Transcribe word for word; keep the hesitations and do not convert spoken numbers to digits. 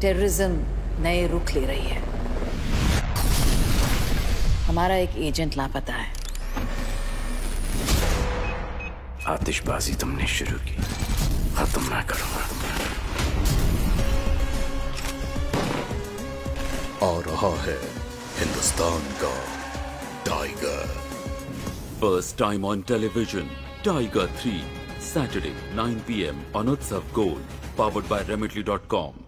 Terrorism नए रुख ले रही है। हमारा एक एजेंट लापता है। आतिशबाजी तुमने शुरू की, खत्म मैं करूंगा। आ रहा है हिंदुस्तान का tiger. First time on television, Tiger three, Saturday nine p m on Utsav Gold, powered by Remitly dot com.